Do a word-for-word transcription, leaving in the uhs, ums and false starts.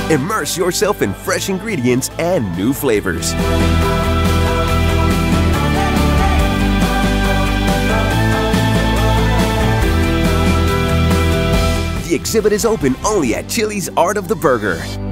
Immerse yourself in fresh ingredients and new flavors. The exhibit is open only at Chili's Art of the Burger.